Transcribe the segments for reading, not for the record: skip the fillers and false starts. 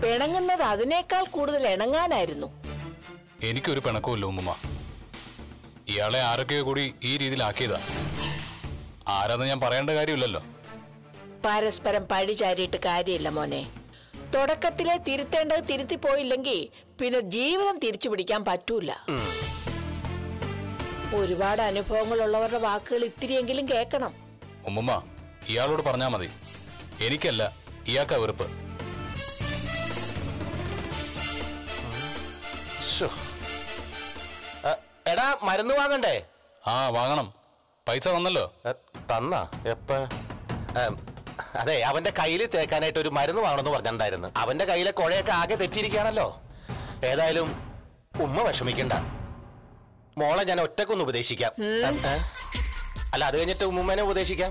പിണങ്ങുന്നത് അതിനേക്കാൾ കൂടുതൽ ഇണങ്ങാനായിരുന്നു. എനിക്കൊരു പിണക്കമില്ല ഉമ്മുമ്മ. ഇയാളെ ആരൊക്കെയോ കൂടി ഈ രീതിയിലാക്കിയതാ. ആരാന്ന് ഞാൻ പറയേണ്ട കാര്യമില്ലല്ലോ. പരസ്പരം പഴി ചാരിയിട്ട് കാര്യമില്ല മോനെ. തുടക്കത്തിലെ തിരുത്തേണ്ടത് തിരുത്തി പോയില്ലെങ്കിൽ പിന്നെ ജീവിതം തിരിച്ചു പിടിക്കാൻ പറ്റൂല. ഒരുപാട് അനുഭവങ്ങളുള്ളവരുടെ വാക്കുകൾ ഇത്തിരിയെങ്കിലും കേൾക്കണം. ഉമ്മുമ്മ ഇയാളോട് പറഞ്ഞാ മതി. എനിക്കല്ല, ഇയാൾക്കാ വെറുപ്പ്. എടാ മരുന്ന് വാങ്ങണ്ടേ? ആ വാങ്ങണം. പൈസ തന്നല്ലോ. തന്നാ എപ്പ? അതെ, അവന്റെ കയ്യിൽ തേക്കാനായിട്ട് ഒരു മരുന്ന് വാങ്ങണമെന്ന് പറഞ്ഞിട്ടുണ്ടായിരുന്നു. അവന്റെ കയ്യിലെ കുഴയൊക്കെ ആകെ തെറ്റിയിരിക്കുകയാണല്ലോ. ഏതായാലും ഉമ്മ വിഷമിക്കണ്ട, മോളെ ഞാൻ ഒറ്റക്കൊന്ന് ഉപദേശിക്കാം. അല്ല, അത് കഴിഞ്ഞിട്ട് ഉമ്മനെ ഉപദേശിക്കാം.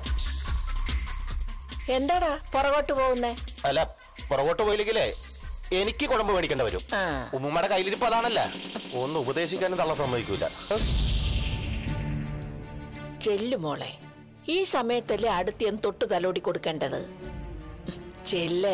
എന്താടാ പുറകോട്ട് പോകുന്നേ? അല്ല, പുറകോട്ട് പോയില്ലെങ്കിലേ എനിക്ക് കുഴമ്പ് മേടിക്കേണ്ട വരും. ഉമ്മയുടെ കയ്യിലിരിപ്പ് അതാണല്ല, ഒന്ന് ഉപദേശിക്കാനും തള്ള സമ്മതിക്കൂല. ചെല്ലുമോളെ, ഈ സമയത്തല്ലേ അടുത്ത് തൊട്ട് തലോടി കൊടുക്കേണ്ടത്. ചെല്ലേ.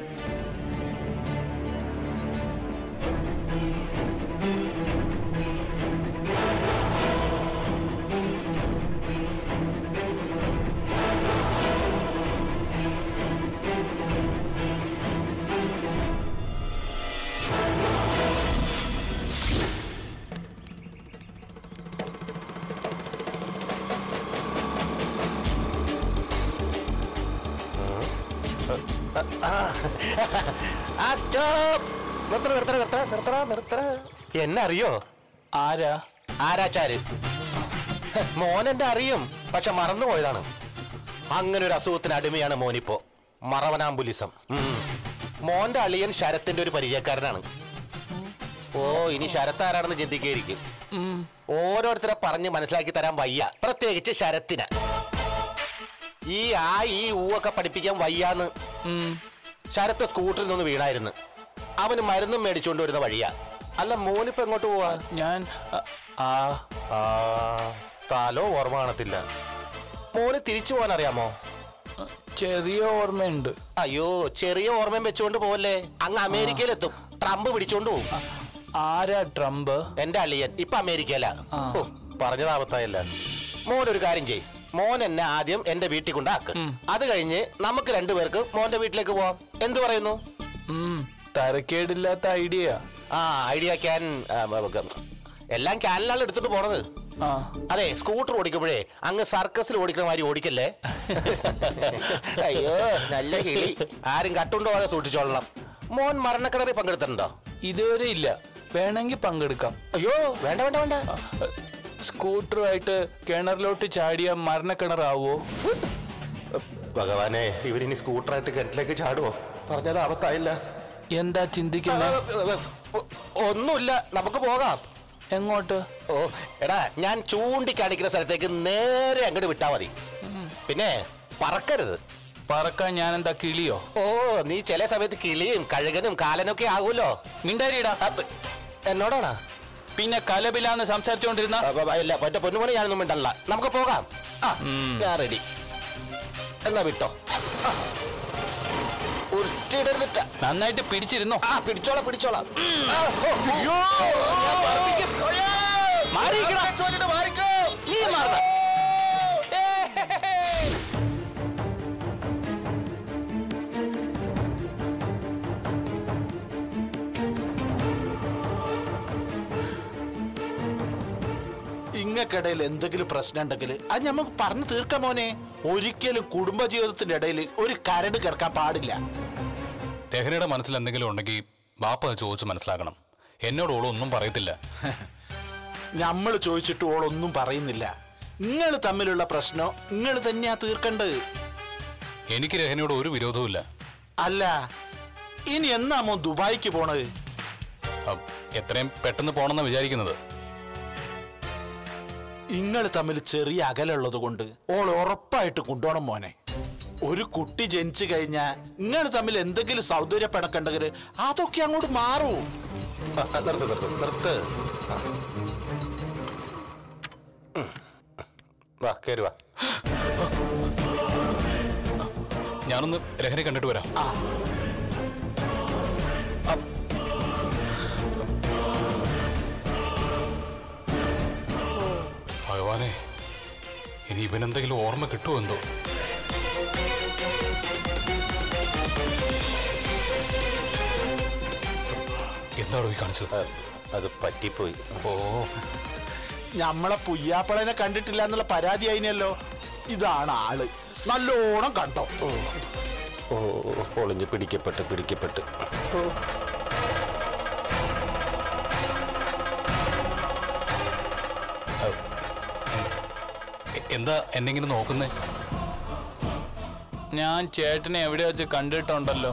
എന്നെ അറിയോ? ആരാച്ചാര്? മോനെന്റെ അറിയും, പക്ഷെ മറന്നുപോയതാണ്. അങ്ങനെ ഒരു അസുഖത്തിന് അടിമയാണ് മോനിപ്പോ, മറവനാംബുലിസം. മോന്റെ അളിയൻ ശരത്തിന്റെ ഒരു പരിചയക്കാരനാണ്. ഓ, ഇനി ശരത്ത് ആരാണെന്ന് ചിന്തിക്കുകയായിരിക്കും. ഓരോരുത്തരെ പറഞ്ഞ് മനസ്സിലാക്കി തരാൻ വയ്യ, പ്രത്യേകിച്ച് ശരത്തിന്. ഈ ഊവൊക്കെ പഠിപ്പിക്കാൻ വയ്യാന്ന്. ശരത്ത് സ്കൂട്ടറിൽ നിന്ന് വീണായിരുന്നു. അവന് മരുന്നും മേടിച്ചുകൊണ്ട് വരുന്ന വഴിയാ. അല്ല, മോനിപ്പോ എങ്ങോട്ട് പോവാ? ഞാൻ സ്ഥലോ ഓർമ്മ കാണത്തില്ല. മോന് തിരിച്ചു പോകാൻ അറിയാമോ? ചെറിയ ഓർമ്മയുണ്ട്. അയ്യോ, ചെറിയ ഓർമ്മയും വെച്ചുകൊണ്ട് പോവല്ലേ, അങ്ങ് അമേരിക്കയിലെത്തും. ട്രംപ് പിടിച്ചോണ്ട് പോവും. ആരാ ട്രംപ്? എന്റെ അളിയൻ, ഇപ്പൊ അമേരിക്കയില. പറഞ്ഞതാപത്തായല്ല. മോനൊരു കാര്യം ചെയ്, മോൻ എന്നെ ആദ്യം എന്റെ വീട്ടിൽ കൊണ്ടാക്ക്. അത് കഴിഞ്ഞ് നമുക്ക് രണ്ടുപേർക്ക് മോന്റെ വീട്ടിലേക്ക് പോവാം. എന്തു പറയുന്നു? തരക്കേടില്ലാത്ത ഐഡിയ. Idea can. എല്ലാം ക്യാനിലാണ് എടുത്തിട്ട് പോണത്. അതെ, സ്കൂട്ടർ ഓടിക്കുമ്പോഴേ അങ്ങ് സർക്കസിൽ ഓടിക്കുന്ന മാതിരി ഓടിക്കല്ലേ. അയ്യോ, നല്ല കിളി. ആരും കട്ടുണ്ടോ അതെ സൂക്ഷിച്ചോളണം. മോൻ മരണക്കിണറിൽ പങ്കെടുത്തിട്ടുണ്ടോ? ഇതുവരെ ഇല്ല, വേണമെങ്കിൽ പങ്കെടുക്കാം. അയ്യോ, വേണ്ട വേണ്ട വേണ്ട. സ്കൂട്ടറുമായിട്ട് കിണറിലോട്ട് ചാടിയ മരണക്കിണറാവോ? ഭഗവാനെ, ഇവരിനി സ്കൂട്ടറായിട്ട് കിണറ്റിലേക്ക് ചാടുവോ? പറഞ്ഞത് ആപത്തായില്ല. എന്താ ചിന്തിക്കുന്നത്? ഒന്നുമില്ല, നമുക്ക് പോകാം. എങ്ങോട്ട്? ഓ എടാ, ഞാൻ ചൂണ്ടിക്കാണിക്കുന്ന സ്ഥലത്തേക്ക് നേരെ അങ്ങോട്ട് വിട്ടാ മതി. പിന്നെ പറക്കരുത്. പറക്കാൻ ഞാൻ എന്താ കിളിയോ? ഓ, നീ ചില സമയത്ത് കിളിയും കഴുകനും കാലനൊക്കെ ആകൂല്ലോ. മിണ്ടാരിടാ. എന്നോടാണോ? പിന്നെ കലബിലാന്ന് സംസാരിച്ചോണ്ടിരുന്ന? ഇല്ല, മറ്റേ പൊന്നുമണി ഞാനൊന്നും മിണ്ടല്ല. നമുക്ക് പോകാം. ഞാൻ റെഡി. എന്നാ വിട്ടോ. ഉരുട്ടിടരുന്നിട്ട. നന്നായിട്ട് പിടിച്ചിരുന്നോ? പിടിച്ചോളാം പിടിച്ചോളാം. നീ മാറ. ഇങ്ങക്കിടയിൽ എന്തെങ്കിലും പ്രശ്നം ഉണ്ടെങ്കിൽ അത് നമുക്ക് പറഞ്ഞു തീർക്കാം മോനെ. ഒരിക്കലും കുടുംബജീവിതത്തിന്റെ ഇടയിൽ ഒരു കരട് കിടക്കാൻ പാടില്ല. രഹനയുടെ മനസ്സിൽ എന്തെങ്കിലും ഉണ്ടെങ്കിൽ ബാപ്പ ചോദിച്ച് മനസ്സിലാക്കണം. എന്നോട് ഓളൊന്നും പറയത്തില്ല. നമ്മൾ ചോദിച്ചിട്ട് ഓളൊന്നും പറയുന്നില്ല. നിങ്ങൾ തമ്മിലുള്ള പ്രശ്നം നിങ്ങൾ തന്നെയാ തീർക്കേണ്ടത്. എനിക്ക് രഹനയോട് ഒരു വിരോധവുമില്ല. അല്ല, ഇനി എന്നാ മോൻ ദുബായിക്ക് പോണത്? എത്രയും പെട്ടെന്ന് പോണെന്നാ വിചാരിക്കുന്നത്. നിങ്ങൾ തമ്മിൽ ചെറിയ അകലുള്ളത് കൊണ്ട് ഓൾ ഉറപ്പായിട്ട് കൊണ്ടുപോകണം മോനെ. ഒരു കുട്ടി ജനിച്ചു കഴിഞ്ഞാൽ നിങ്ങൾ തമ്മിൽ എന്തെങ്കിലും സൗന്ദര്യപ്പെടക്കണ്ടെങ്കിൽ അതൊക്കെ അങ്ങോട്ട് മാറൂ. നിർത്ത്. ഞാനൊന്ന് രഹനെ കണ്ടിട്ട് വരാം. ഭഗവാനെ, ഇനി ഇവനെന്തെങ്കിലും ഓർമ്മ കിട്ടുമെന്തോ. എന്താണോ ഈ കാണിച്ചത്? അത് പറ്റിപ്പോയി. ഓ, നമ്മളെ പുയ്യാപ്പളനെ കണ്ടിട്ടില്ല എന്നുള്ള പരാതി ആയിനല്ലോ. ഇതാണ് ആള്. നല്ലോണം കണ്ടോ? ഓ ഒളിഞ്ഞ് പിടിക്കപ്പെട്ട് എന്താ എന്നെങ്കിലും നോക്കുന്നേ? ഞാൻ ചേട്ടനെ എവിടെ വെച്ച് കണ്ടിട്ടുണ്ടല്ലോ.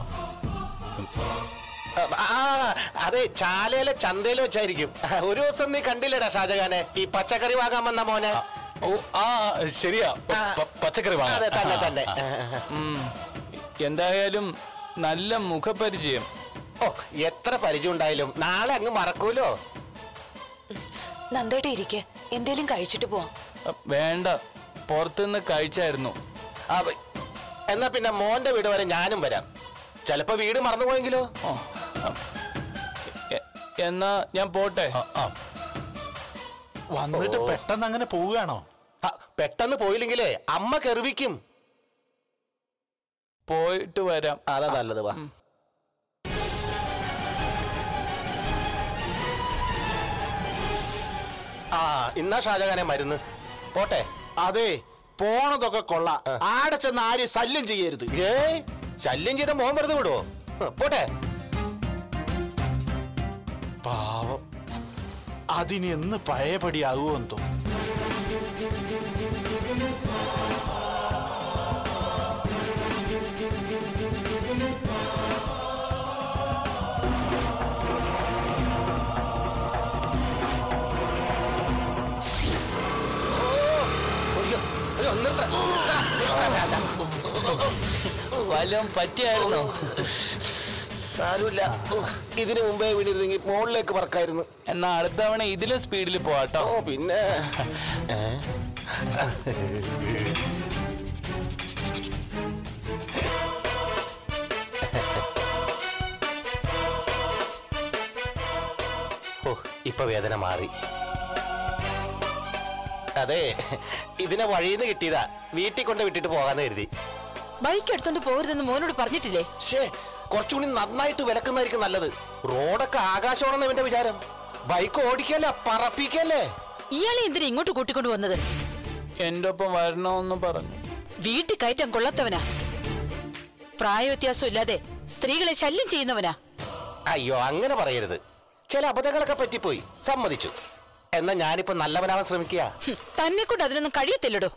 അതെ, ചാലയിലെ ചന്തയില് വെച്ചായിരിക്കും. ഒരു ദിവസം നീ കണ്ടില്ലടാ ഷാജഹാനെ, ഈ പച്ചക്കറി വാങ്ങാൻ വന്ന മോനെ? ഓ ആ ശരിയാ, പച്ചക്കറി വാങ്ങാൻ. അതെ, തന്നെ തന്നെ. എന്തായാലും നല്ല മുഖപരിചയം. ഓ, എത്ര പരിചയം ഉണ്ടായാലും നാളെ അങ്ങ് മറക്കൂലോ. നന്ദേട്ട ഇരിക്കെ, എന്തേലും കഴിച്ചിട്ട് പോവാം. വേണ്ട, പുറത്തുനിന്ന് കഴിച്ചായിരുന്നു. എന്നാ പിന്നെ മോന്റെ വീട് വരെ ഞാനും വരാം. ചിലപ്പോ വീട് മറന്നുപോയെങ്കിലോ? എന്നാ ഞാൻ പോട്ടെ. വന്നിട്ട് പെട്ടെന്ന് അങ്ങനെ പോവുകയാണോ? പെട്ടെന്ന് പോയില്ലെങ്കിലേ അമ്മ കെറിവിക്കും. പോയിട്ട് വരാം. അതാ നല്ലത്. വാ. ഇന്നാ ഷാജഹാനെ മരുന്ന്. പോട്ടെ. അതെ, പോണതൊക്കെ കൊള്ള. ആടെ ചെന്ന് ആരും ശല്യം ചെയ്യരുത്. ശല്യം ചെയ്ത മോൻ വെറുതെ വിടുവോ? പോട്ടെ. പാവം, അതിന് എന്ന് പഴയപടിയാകുമോ എന്തോ. വല്ലതും പറ്റിയായിരുന്നോ? സാരമില്ല, ഇതിനു മുമ്പേ വീണിരുന്നെങ്കിൽ മുകളിലേക്ക് പറക്കായിരുന്നു. എന്നാ അടുത്ത തവണ ഇതിലും സ്പീഡിൽ പോവാട്ടോ. ഓ പിന്നെ. ഓ, ഇപ്പൊ വേദന മാറി. അതെ, ഇതിനെ വഴിന്ന് കിട്ടിയതാ. വീട്ടിൽ കൊണ്ട് വിട്ടിട്ട് പോകാന്ന് കരുതി. ബൈക്ക് എടുത്തോണ്ട് പോകരുതെന്ന് മോനോട് പറഞ്ഞിട്ടില്ലേ? ഷേ, കുറച്ചുകൂടി നന്നായിട്ട് വിലക്കുന്നതായിരിക്കും നല്ലത്. റോഡൊക്കെ ആകാശമാണെന്ന് ഇവന്റെ വിചാരം. ബൈക്ക് ഓടിക്കല്ലേ, പറപ്പിക്കല്ലേ. ഇയാളെ എന്തിനാ ഇങ്ങോട്ട് കൂട്ടിക്കൊണ്ടു വന്നത്? എന്റെ ഒപ്പം വരണമെന്ന് പറഞ്ഞു. വീട്ടിൽ കയറ്റം കൊള്ളത്തവനാ. പ്രായവ്യത്യാസം ഇല്ലാതെ സ്ത്രീകളെ ശല്യം ചെയ്യുന്നവനാ. അയ്യോ, അങ്ങനെ പറയരുത്. ചില അബദ്ധങ്ങളൊക്കെ പറ്റിപ്പോയി, സമ്മതിച്ചു. എന്നാ ഞാനിപ്പോ നല്ലവനാവാൻ ശ്രമിക്കുക. തന്നെ കൊണ്ട് അതിനൊന്നും കഴിയത്തില്ലടോ.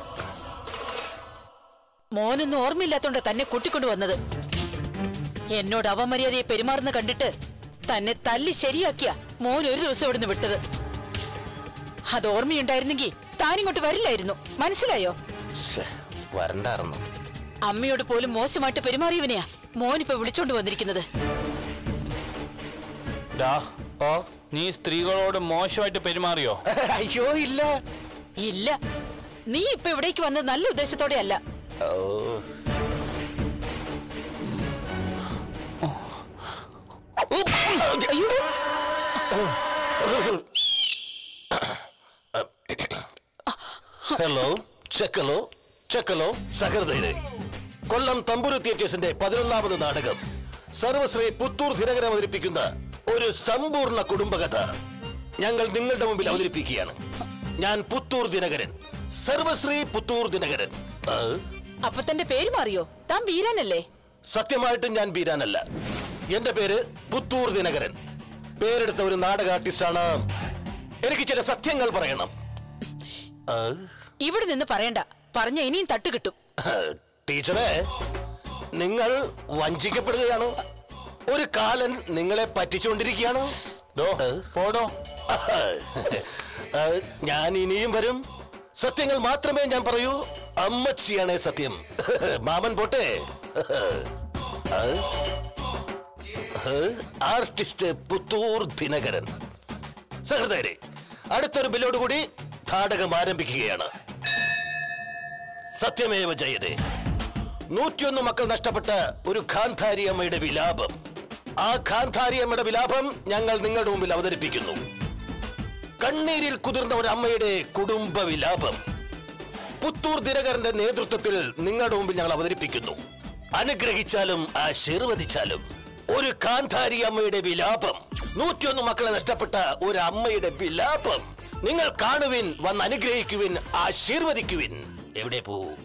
മോനൊന്നും ഓർമ്മയില്ലാത്തോണ്ട് തന്നെ കൂട്ടിക്കൊണ്ടു വന്നത്. എന്നോട് അവമര്യാദയെ പെരുമാറുന്ന കണ്ടിട്ട് തന്നെ തല്ലി ശരിയാക്കിയ മോൻ ഒരു ദിവസം ഇവിടുന്ന് വിട്ടത്. അത് ഓർമ്മയുണ്ടായിരുന്നെങ്കിൽ താനിങ്ങോട്ട് വരില്ലായിരുന്നു. മനസ്സിലായോ? വരണ്ടായിരുന്നു. അമ്മയോട് പോലും മോശമായിട്ട് പെരുമാറിയവനെയാ മോനിപ്പോ വിളിച്ചോണ്ട് വന്നിരിക്കുന്നത്. ഓ, നീ സ്ത്രീകളോട് മോശമായിട്ട് പെരുമാറിയോ? അയ്യോ ഇല്ല. ഇല്ല, നീ ഇപ്പൊ ഇവിടേക്ക് വന്നത് നല്ല ഉദ്ദേശത്തോടെ അല്ല. ഹലോ, ചെക്കലോ ചെക്കലോ സഹൃദയരെ, കൊല്ലം തമ്പുരു തിയേറ്റേഴ്സിന്റെ 11ാമത് നാടകം സർവശ്രീ പുത്തൂർ ദിനകരൻ അവതരിപ്പിക്കുന്ന ഒരു സമ്പൂർണ്ണ കുടുംബകഥ ഞങ്ങൾ നിങ്ങളുടെ മുമ്പിൽ അവതരിപ്പിക്കുകയാണ്. ഞാൻ പുത്തൂർ ദിനകരൻ, സർവശ്രീ പുത്തൂർ ദിനകരൻ. അപ്പൊ തന്റെ പേര് മാറിയോ? താൻ വീരാനല്ലേ? സത്യമായിട്ടും ഞാൻ ബീരാനല്ല. എന്റെ പേര് പുത്തൂർ ദിനകരൻ. പേരെടുത്ത ഒരു നാടക ആർട്ടിസ്റ്റാണ്. എനിക്ക് ചില സത്യങ്ങൾ പറയണം. ഇവിടെ നിന്ന് പറയണ്ട, പറഞ്ഞ ഇനിയും തട്ട് കിട്ടും. ടീച്ചറെ, നിങ്ങൾ വഞ്ചിക്കപ്പെടുകയാണോ? ഒരു കാലൻ നിങ്ങളെ പറ്റിച്ചുകൊണ്ടിരിക്കുകയാണോ? പോടോ. ഞാൻ ഇനിയും വരും. സത്യങ്ങൾ മാത്രമേ ഞാൻ പറയൂ. അമ്മച്ചിയാണേ സത്യം. മാമൻ പോട്ടെ. ആർട്ടിസ്റ്റ് പുത്തൂർ ദിനകരൻ. സഹൃദയരെ, അടുത്തൊരു ബില്ലോടുകൂടി നാടകം ആരംഭിക്കുകയാണ്. സത്യമേവ ജയതേ. 101 മക്കൾ നഷ്ടപ്പെട്ട ഒരു ഗാന്ധാരി അമ്മയുടെ വിലാപം. ആ ഗാന്ധാരി അമ്മയുടെ വിലാപം ഞങ്ങൾ നിങ്ങളുടെ മുമ്പിൽ അവതരിപ്പിക്കുന്നു. കണ്ണീരിൽ കുതിർന്ന ഒരു അമ്മയുടെ കുടുംബ വിലാപം പുത്തൂർ ദിനകരന്റെ നേതൃത്വത്തിൽ നിങ്ങളുടെ മുമ്പിൽ ഞങ്ങൾ അവതരിപ്പിക്കുന്നു. അനുഗ്രഹിച്ചാലും ആശീർവദിച്ചാലും ഒരു കാന്താരി അമ്മയുടെ വിലാപം, 101 മക്കളെ നഷ്ടപ്പെട്ട ഒരു അമ്മയുടെ വിലാപം. നിങ്ങൾ കാണുവിൻ, വന്ന് അനുഗ്രഹിക്കുവിൻ, ആശീർവദിക്കുവിൻ. എവിടെ പോവും?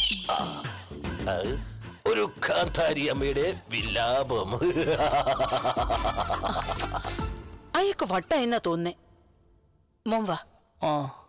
ഒരു കാന്താരി അമ്മയുടെ വിലാപം. അയാൾക്ക് വട്ട എന്നാ തോന്നേ. മോൻ വാ. ആ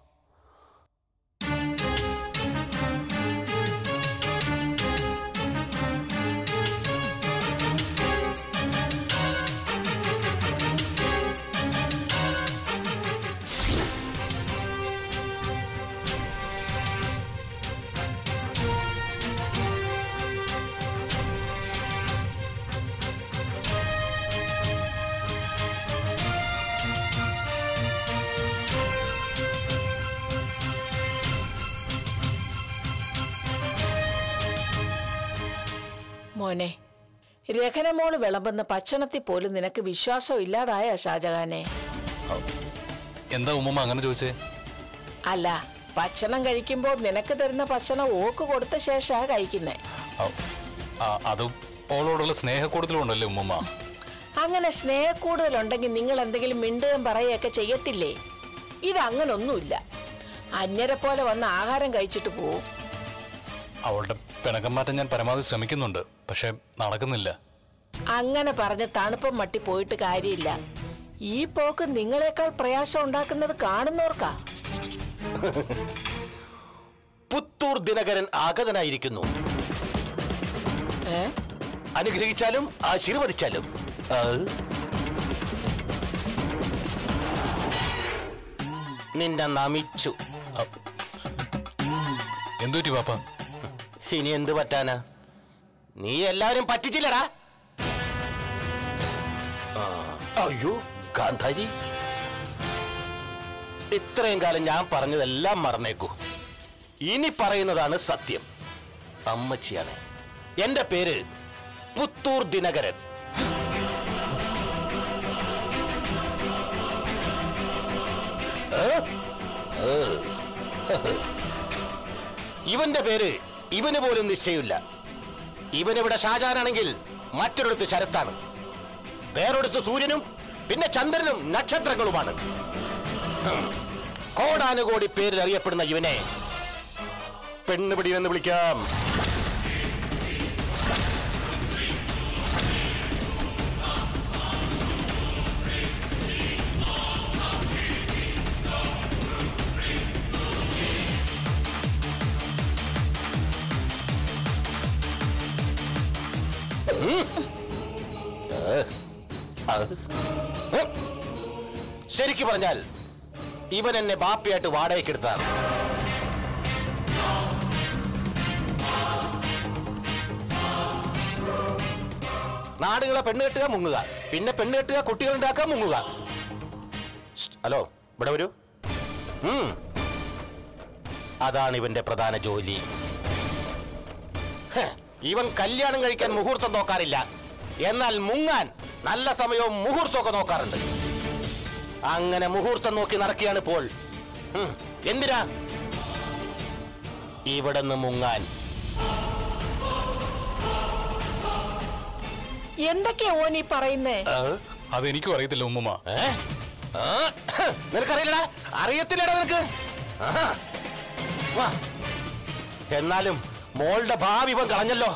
മോനെ, രഹനമോള് വിളമ്പുന്ന ഭക്ഷണത്തിൽ പോലും നിനക്ക് വിശ്വാസം ഇല്ലാതായ ഷാജഹാനെ. എന്താ ഉമ്മ അങ്ങനെ ചോദിച്ചേ? അല്ല, ഭക്ഷണം കഴിക്കുമ്പോൾ നിനക്ക് തരുന്ന ഭക്ഷണം ഓക്ക് കൊടുത്ത ശേഷാ കഴിക്കുന്നേ. അതും ഓളോടുള്ള സ്നേഹക്കൂടുതലുണ്ടല്ലേ ഉമ്മ? അങ്ങനെ സ്നേഹക്കൂടുതലുണ്ടെങ്കിൽ നിങ്ങൾ എന്തെങ്കിലും മിണ്ടുകയും പറയുകയൊക്കെ ചെയ്യത്തില്ലേ? ഇതങ്ങനൊന്നുമില്ല. അന്യരെ പോലെ വന്ന് ആഹാരം കഴിച്ചിട്ട് പോവും. അവളുടെ പിണക്കം മാറ്റാൻ ഞാൻ പരമാവധി ശ്രമിക്കുന്നുണ്ട്, പക്ഷെ നടക്കുന്നില്ല. അങ്ങനെ പറഞ്ഞ് തണുപ്പം മട്ടി പോയിട്ട് കാര്യമില്ല. ഈ പോക്ക് നിങ്ങളെക്കാൾ പ്രയാസം ഉണ്ടാക്കുന്നത് കാണുന്നവർക്കാ. പുത്തൂർ ദിനകരൻ ആഗതനായിരിക്കുന്നു. അനുഗ്രഹിച്ചാലും ആശീർവദിച്ചാലും നിന്നെ നമിച്ചു. എന്തുപറ്റി പാപ്പ? ഇനി എന്ത് പറ്റാനാ? നീ എല്ലാരും പറ്റിച്ചില്ലടാ. അയ്യോ കാന്താരി, ഇത്രയും കാലം ഞാൻ പറഞ്ഞതെല്ലാം മറന്നേക്കൂ. ഇനി പറയുന്നതാണ് സത്യം. അമ്മച്ചിയാണ്. എന്റെ പേര് പുത്തൂർ ദിനകരൻ. ഇവന്റെ പേര് ഇവന് പോലും നിശ്ചയമില്ല. ഇവനിവിടെ ഷാജഹാനാണെങ്കിൽ മറ്റൊരിടത്ത് ശരത്താണ്, വേറൊരിടത്ത് സൂര്യനും പിന്നെ ചന്ദ്രനും നക്ഷത്രങ്ങളുമാണ്. കോടാനുകോടി പേരിൽ അറിയപ്പെടുന്ന ഇവനെ പെണ്ണുപിടി എന്ന് വിളിക്കാം. ശരിക്കു പറഞ്ഞാൽ ഇവൻ എന്നെ ബാപ്പയായിട്ട് വാടകയ്ക്കെടുത്താണ്. നാടുകളെ പെണ്ണ് കെട്ടുക, മുങ്ങുക, പിന്നെ പെണ്ണ് കെട്ടുക, കുട്ടികൾ ഉണ്ടാക്കുക, മുങ്ങുക. ഹലോ, ഇവിടെ വരൂ. അതാണ് ഇവന്റെ പ്രധാന ജോലി. ഇവൻ കല്യാണം കഴിക്കാൻ മുഹൂർത്തം നോക്കാറില്ല, എന്നാൽ മുങ്ങാൻ നല്ല സമയവും മുഹൂർത്തമൊക്കെ നോക്കാറുണ്ട്. അങ്ങനെ മുഹൂർത്തം നോക്കി നടക്കുകയാണ് ഇപ്പോൾ. എന്തിനാ? ഇവിടെ നിന്ന് മുങ്ങാൻ. എന്തൊക്കെയാ ഓനീ പറയുന്നേ? അതെനിക്കും അറിയത്തില്ല ഉമ്മ. നിനക്കറിയില്ലടാ? അറിയത്തില്ലടാ നിനക്ക്? എന്നാലും മോളുടെ ഭാവി ഇവൻ കളഞ്ഞല്ലോ.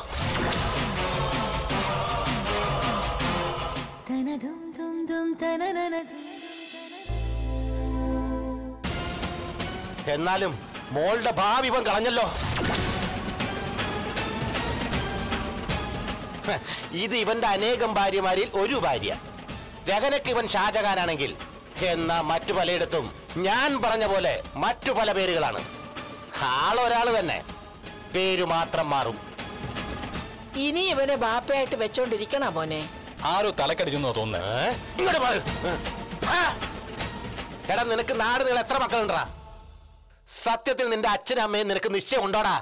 എന്നാലും മോളുടെ ഭാവി ഇവൻ കളഞ്ഞല്ലോ. ഇത് ഇവന്റെ അനേകം ഭാര്യമാരിൽ ഒരു ഭാര്യ. രഹനക്ക് ഇവൻ ഷാജഹാനാണെങ്കിൽ എന്നാ മറ്റു പലയിടത്തും ഞാൻ പറഞ്ഞ പോലെ മറ്റു പല പേരുകളാണ്. ആളൊരാള് തന്നെ, പേര് മാത്രം മാറും. ഇനി ഇവനെ ബാപ്പയായിട്ട് വെച്ചോണ്ടിരിക്കണ മോനെ? ആരോ തലക്കടിച്ചെന്നോ തോന്നുന്നേ. ഇങ്ങോട്ട് എടാ, നിനക്ക് നാട് നിങ്ങൾ എത്ര മക്കളുണ്ടാ? സത്യത്തിൽ നിന്റെ അച്ഛനും അമ്മയും നിനക്ക് നിശ്ചയം ഉണ്ടോടാ?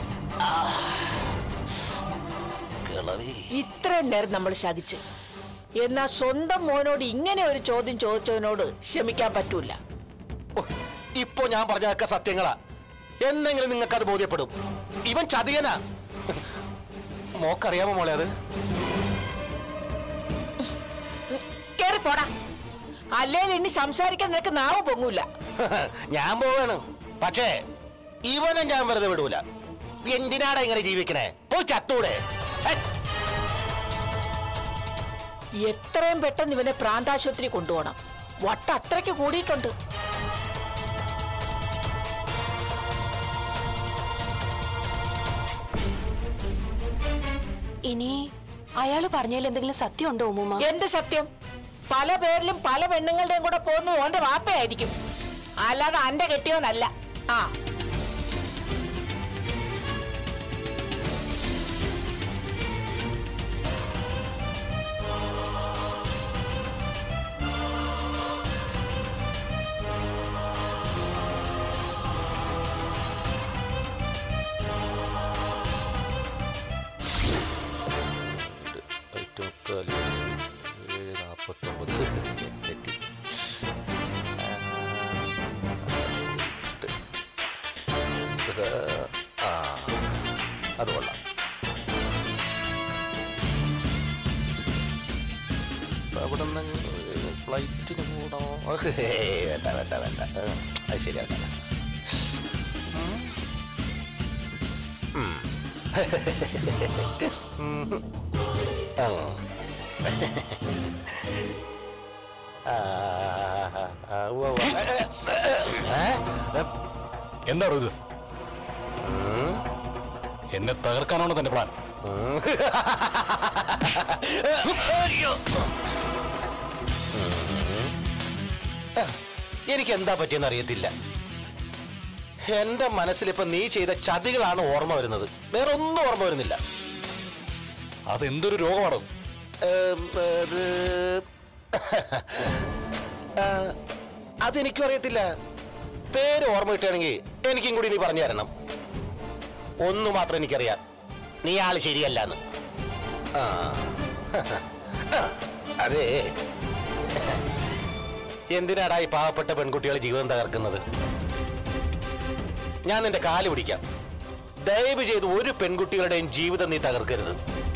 ഇത്രയും നേരം നമ്മൾ ശകിച്ച് എന്നാ സ്വന്തം മോനോട് ഇങ്ങനെ ഒരു ചോദ്യം ചോദിച്ചവനോട് ക്ഷമിക്കാൻ പറ്റൂല. ഇപ്പൊ ഞാൻ പറഞ്ഞതൊക്കെ സത്യങ്ങളാ. എന്നെങ്കിലും നിങ്ങൾക്ക് അത് ബോധ്യപ്പെടും. ഇവൻ ചതിയനാ. മോക്കറിയാമോ മോളെ അത്? കേറി പോടാ, അല്ലെങ്കിൽ ഇനി സംസാരിക്കാൻ നിനക്ക് നാവ് പൊങ്ങൂല. ഞാൻ പോവാണ്, പക്ഷേ ഇവനെ ഞാൻ വെറുതെ വിടൂല. എന്തിനാടാ ഇങ്ങനെ ജീവിക്കണേ? പോയി ചത്തൂടെ. എത്രയും പെട്ടെന്ന് ഇവനെ പ്രാന്താശുപത്രി കൊണ്ടുപോകണം. വട്ട അത്രയ്ക്ക് കൂടിയിട്ടുണ്ട്. ഇനി അയാള് പറഞ്ഞതിൽ എന്തെങ്കിലും സത്യം ഉണ്ടോ ഉമ്മ? എന്ത് സത്യം? പല പേരിലും പല പെണ്ണുങ്ങളുടെയും കൂടെ പോകുന്നത് ഓന്റെ വാപ്പയായിരിക്കും, അല്ലാതെ അന്റെ കെട്ടിയോനല്ല. ആ അത് കൊള്ളാം. അവിടെ നിന്ന് ഫ്ലൈറ്റിന് കൂടോ? വേണ്ട വേണ്ട വേണ്ട, അത് ശരിയാക്കണ്ട. എന്താണോ ഇത്? എന്നെ തകർക്കാനാണോ തന്റെ പ്ലാൻ? എനിക്ക് എന്താ പറ്റിയെന്ന് അറിയത്തില്ല. എന്റെ മനസ്സിലിപ്പോ നീ ചെയ്ത ചതികളാണ് ഓർമ്മ വരുന്നത്, വേറെ ഒന്നും ഓർമ്മ വരുന്നില്ല. അതെന്തൊരു രോഗമാണോ? അതെനിക്കും അറിയത്തില്ല. പേര് ഓർമ്മ കിട്ടുകയാണെങ്കിൽ എനിക്കും കൂടി നീ പറഞ്ഞു തരണം. ഒന്നു മാത്രം എനിക്കറിയാം, നീ ആള് ശരിയല്ലാന്ന്. അതെ, എന്തിനാടാ ഈ പാവപ്പെട്ട പെൺകുട്ടികളെ ജീവിതം തകർക്കുന്നത്? ഞാൻ നിന്റെ കാല് പിടിക്കാം. ദയവ് ചെയ്ത് ഒരു പെൺകുട്ടികളുടെയും ജീവിതം നീ തകർക്കരുത്.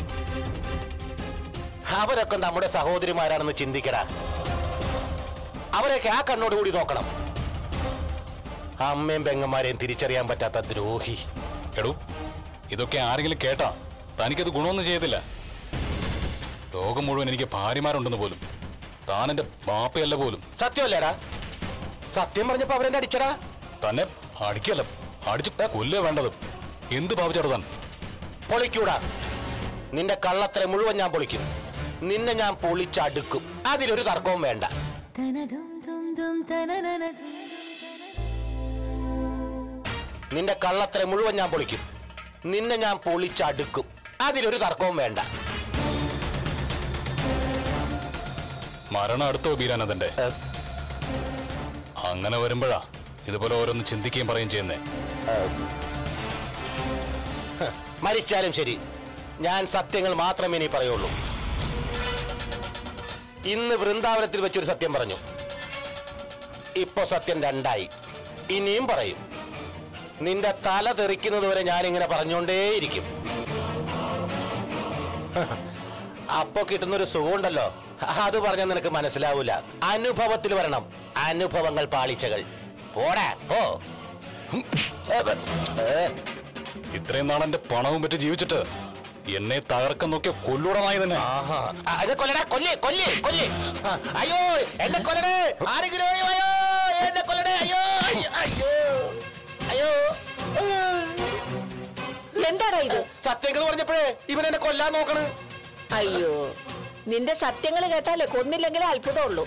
അവരൊക്കെ നമ്മുടെ സഹോദരിമാരാണെന്ന് ചിന്തിക്കടാ. അവരൊക്കെ ആ കണ്ണോടുകൂടി നോക്കണം. അമ്മയും പെങ്ങന്മാരെയും തിരിച്ചറിയാൻ പറ്റാത്ത ദ്രോഹി. എടൂ, ഇതൊക്കെ ആരെങ്കിലും കേട്ടാ തനിക്കത് ഗുണമൊന്നും ചെയ്യത്തില്ല. ലോകം മുഴുവൻ എനിക്ക് ഭാര്യമാരുണ്ടെന്ന് പോലും, താൻ എന്റെ ബാപ്പയല്ല പോലും. സത്യമല്ലേടാ? സത്യം പറഞ്ഞപ്പോ അവരെന്നെ അടിച്ചടാ. തന്നെ അടിക്കല്ല, അടിച്ചു കൊല്ലുക വേണ്ടത്. എന്ത് ഭാവിച്ചാടോ താൻ? പൊളിക്കൂടാ. നിന്റെ കള്ളത്തര മുഴുവൻ ഞാൻ പൊളിക്കും. നിന്നെ ഞാൻ പൊളിച്ചടുക്കും. അതിലൊരു തർക്കവും വേണ്ട. നിന്റെ കള്ളത്തര മുഴുവൻ ഞാൻ പൊളിക്കും. നിന്നെ ഞാൻ പൊളിച്ചടുക്കും. അതിലൊരു തർക്കവും വേണ്ട. മരണം അടുത്തോ ബീരാനന്ദന്റെ? അങ്ങനെ വരുമ്പോഴാ ഇതുപോലെ ഓരോന്ന് ചിന്തിക്കുകയും പറയുകയും ചെയ്യുന്നേ. മരിച്ചാലും ശരി, ഞാൻ സത്യങ്ങൾ മാത്രമേ ഇനി പറയുള്ളൂ. ഇന്ന് വൃന്ദാവനത്തിൽ വെച്ചൊരു സത്യം പറഞ്ഞു. ഇപ്പൊ സത്യം രണ്ടായി. ഇനിയും പറയും. നിന്റെ തല തെറിക്കുന്നത് വരെ ഞാനിങ്ങനെ പറഞ്ഞുകൊണ്ടേയിരിക്കും. അപ്പൊ കിട്ടുന്നൊരു സുഖമുണ്ടല്ലോ, അത് പറഞ്ഞാൽ നിനക്ക് മനസ്സിലാവൂല. അനുഭവത്തിൽ വരണം. അനുഭവങ്ങൾ പാളിച്ചകൾ. പോടാ പോ. ഇത്രയും നാൾ എന്റെ പണവും പറ്റി ജീവിച്ചിട്ട് എന്നെ തകർക്കാൻ നോക്കിയ കൊല്ലൂടമായി തന്നെ. കൊല്ലടാ, കൊല്ലേ കൊല്ലേ കൊല്ലേ. അയ്യോ എന്നെ കൊല്ലടേ, ആരെങ്കിലും അയ്യോ എന്നെ കൊല്ലടേ. അയ്യോ അയ്യോ അയ്യോ. എന്താടാ ഇത്? സത്യങ്ങൾ പറഞ്ഞപ്പോഴേ ഇവൻ എന്നെ കൊല്ലാൻ നോക്കണ്. അയ്യോ, നിന്റെ സത്യങ്ങൾ കേട്ടാലേ കൊന്നില്ലെങ്കിലേ അത്ഭുതമുള്ളൂ.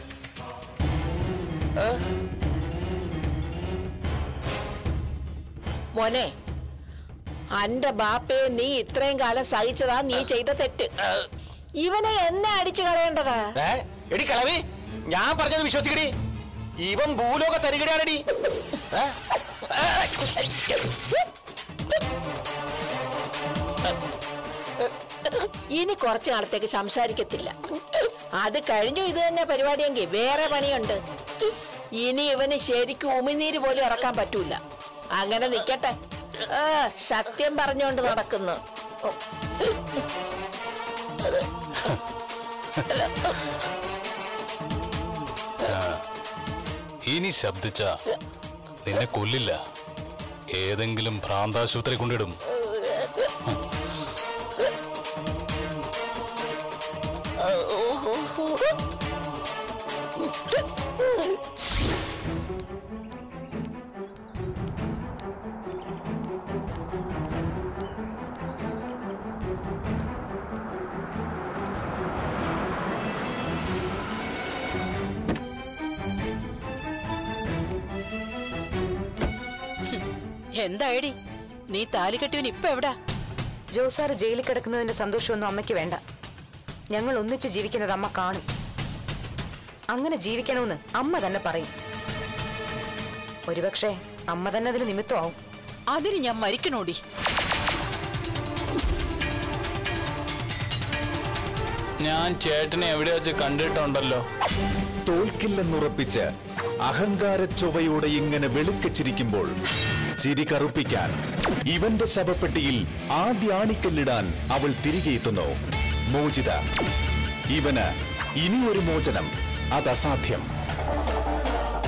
മോനെ, അന്റെ ബാപ്പയെ നീ ഇത്രയും കാലം സഹിച്ചതാ നീ ചെയ്ത തെറ്റ്. ഇവനെ എന്നെ അടിച്ചു കളയേണ്ടതാ. എടി കളവി, ഞാൻ പറഞ്ഞത് വിശ്വസിക്കടി. ഇവൻ ഭൂലോക തരികടാണടി. ഇനി കുറച്ചു കാലത്തേക്ക് സംസാരിക്കത്തില്ല. അത് കഴിഞ്ഞു ഇത് തന്നെ പരിപാടിയെങ്കിൽ വേറെ പണിയുണ്ട്. ഇനി ഇവന് ശരിക്കും ഉമിനീര് പോലും ഇറക്കാൻ പറ്റൂല. അങ്ങനെ നിക്കട്ടെ. സത്യം പറഞ്ഞുകൊണ്ട് നടക്കുന്നു. ഇനി ശബ്ദിച്ച നിന്നെ കൊല്ലില്ല, ഏതെങ്കിലും ഭ്രാന്താശുപത്രി കൊണ്ടിടും. എന്തായടി നീ താലി കെട്ടിയവൻ ഇപ്പൊ എവിടാ? ജോസാറ് ജയിലിൽ കിടക്കുന്നതിന്റെ സന്തോഷമൊന്നും അമ്മയ്ക്ക് വേണ്ട. ഞങ്ങൾ ഒന്നിച്ച് ജീവിക്കുന്നത് അമ്മ കാണും. അങ്ങനെ ജീവിക്കണമെന്ന് അമ്മ തന്നെ പറയും. ഒരുപക്ഷെ അമ്മ തന്നെ അതിന് നിമിത്തമാവും. അതിന് ഞാൻ മരിക്കണോടി. ഞാൻ ചേട്ടനെ എവിടെ വെച്ച് കണ്ടിട്ടുണ്ടല്ലോ. തോൽക്കില്ലെന്നുറപ്പിച്ച് അഹങ്കാര ചൊവ്വയോടെ ഇങ്ങനെ വെളുക്കച്ചിരിക്കുമ്പോൾ ചിരി കറുപ്പിക്കാൻ ഇവന്റെ ശവപ്പെട്ടിയിൽ ആദ്യ ആണിക്കല്ലിടാൻ അവൾ തിരികെ എത്തുന്നു. മോചിത. ഇവന് ഇനിയൊരു മോചനം അതസാധ്യം.